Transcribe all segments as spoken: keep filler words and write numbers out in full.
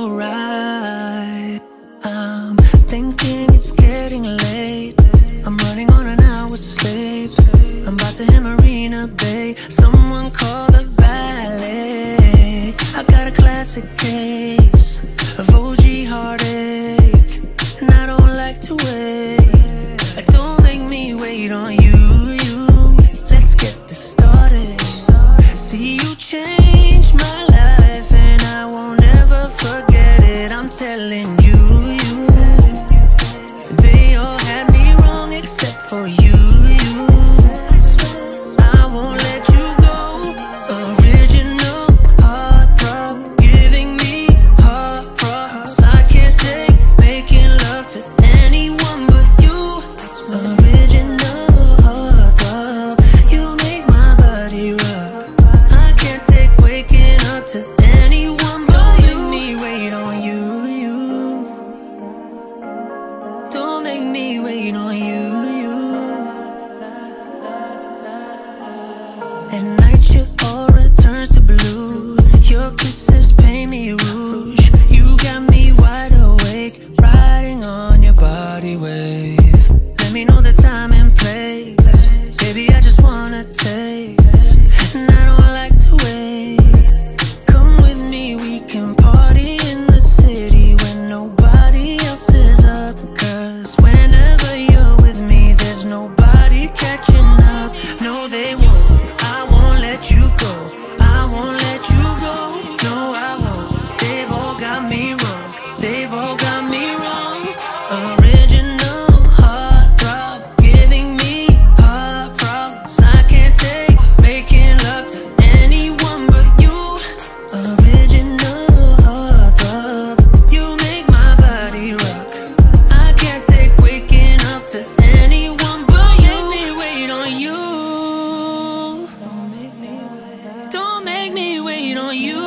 alright. I'm thinking it's getting late. I'm running on an hour's sleep. I'm about to hit Marina Bay. Someone call the valet. I got a classic case of O G heartache, and I don't like to wait. Don't make me wait on you, you. Let's get this started. See, you changed my life, and I won't ever forget it. I'm telling you, you. They all had me wrong except for you, you. I won't let you go. Original heartthrob, giving me heart problems. I can't take making love to anyone but you. Original heartthrob, you make my body rock. I can't take waking up to anyone but you. Don't make me wait on you, you. Don't make me wait on you, you. At night your aura turns to blue. Your kisses paint me rouge. You got me wide awake, riding on your body wave. Let me know the time and place. Baby, I just wanna taste, and I don't like to wait. Come with me, we can party in the city when nobody else is up. Cause whenever you're with me, there's nobody catching up. No, they won't. I won't let you go. I won't let you go. No, I won't. They've all got me wrong. They've all got me wrong. Original heartthrob, giving me heart problems. I can't take making love to anyone but you. Original heartthrob, you make my body rock. I can't take waking up to anyone but you. Don't make me wait on you. Don't make me wait on you.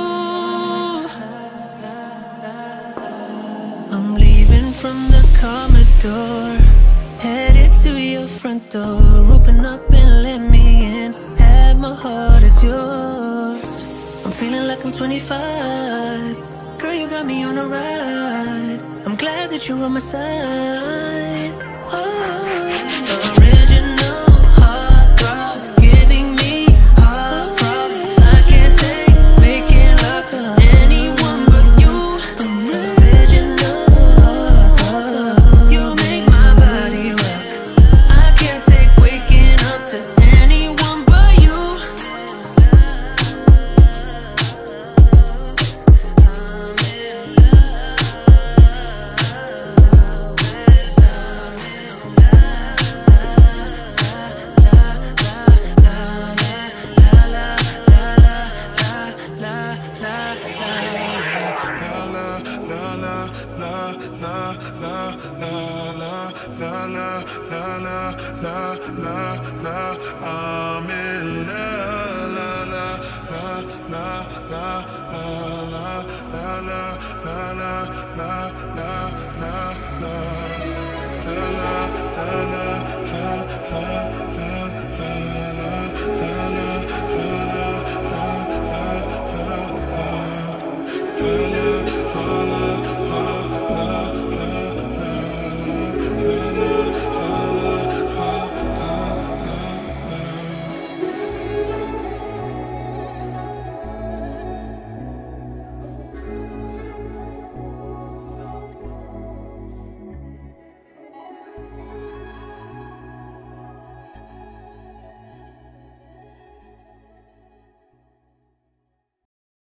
I'm leaving from the Commodore, headed to your front door. Open up and let me in. Have my heart, it's yours. I'm feeling like I'm twenty-five. Girl, you got me on a ride. I'm glad that you're on my side. Oh, original heartthrob, giving me heart problems. I can't take making love to anyone but you. Original heartthrob, you make my body rock. I can't take waking up to anyone but you. I'm in love, la la la la la la la la la.